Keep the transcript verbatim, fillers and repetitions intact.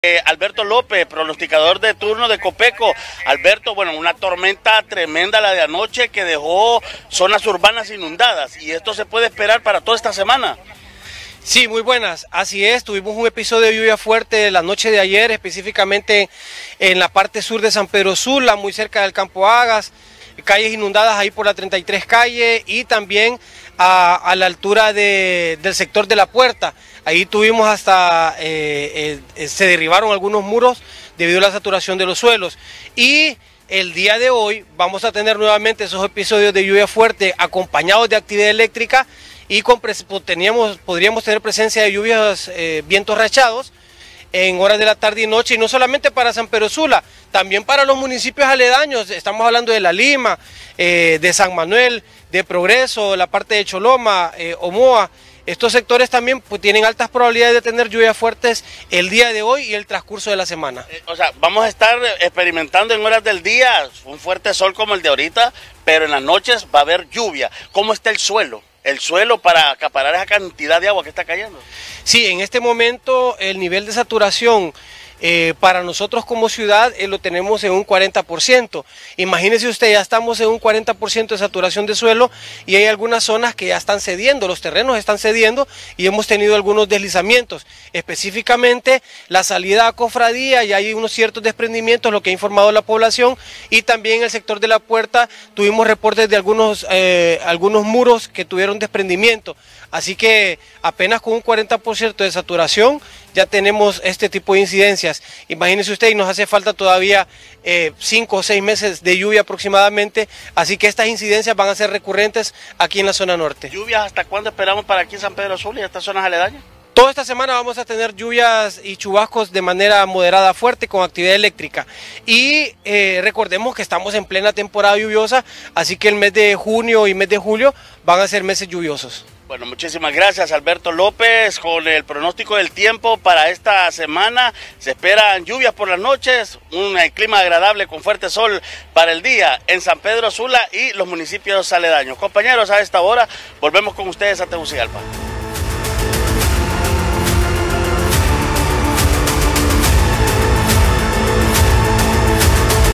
Eh, Alberto López, pronosticador de turno de Copeco. Alberto, bueno, una tormenta tremenda la de anoche que dejó zonas urbanas inundadas, y esto se puede esperar para toda esta semana. Sí, muy buenas, así es, tuvimos un episodio de lluvia fuerte la noche de ayer, específicamente en la parte sur de San Pedro Sula, muy cerca del Campo Agas, calles inundadas ahí por la treinta y tres calle y también a, a la altura de, del sector de La Puerta. Ahí tuvimos hasta, eh, eh, se derribaron algunos muros debido a la saturación de los suelos. Y el día de hoy vamos a tener nuevamente esos episodios de lluvia fuerte acompañados de actividad eléctrica y con, teníamos, podríamos tener presencia de lluvias, eh, vientos rachados en horas de la tarde y noche, y no solamente para San Pedro Sula, también para los municipios aledaños. Estamos hablando de La Lima, eh, de San Manuel, de Progreso, la parte de Choloma, eh, Omoa. Estos sectores también pues, tienen altas probabilidades de tener lluvias fuertes el día de hoy y el transcurso de la semana. Eh, o sea, vamos a estar experimentando en horas del día un fuerte sol como el de ahorita, pero en las noches va a haber lluvia. ¿Cómo está el suelo? El suelo para acaparar esa cantidad de agua que está cayendo. Sí, en este momento el nivel de saturación eh, para nosotros como ciudad eh, lo tenemos en un cuarenta por ciento. Imagínese usted, ya estamos en un cuarenta por ciento de saturación de suelo y hay algunas zonas que ya están cediendo, los terrenos están cediendo y hemos tenido algunos deslizamientos. Específicamente la salida a Cofradía y hay unos ciertos desprendimientos, lo que ha informado la población, y también en el sector de La Puerta tuvimos reportes de algunos, eh, algunos muros que tuvieron desprendimiento. Así que apenas con un cuarenta por ciento de saturación ya tenemos este tipo de incidencias. Imagínese usted, y nos hace falta todavía eh, cinco o seis meses de lluvia aproximadamente, así que estas incidencias van a ser recurrentes aquí en la zona norte. ¿Lluvias hasta cuándo esperamos para aquí en San Pedro Sula y estas zonas aledañas? Toda esta semana vamos a tener lluvias y chubascos de manera moderada fuerte con actividad eléctrica. Y eh, recordemos que estamos en plena temporada lluviosa, así que el mes de junio y mes de julio van a ser meses lluviosos. Bueno, muchísimas gracias Alberto López con el pronóstico del tiempo para esta semana. Se esperan lluvias por las noches, un clima agradable con fuerte sol para el día en San Pedro Sula y los municipios aledaños. Compañeros, a esta hora volvemos con ustedes a Tegucigalpa.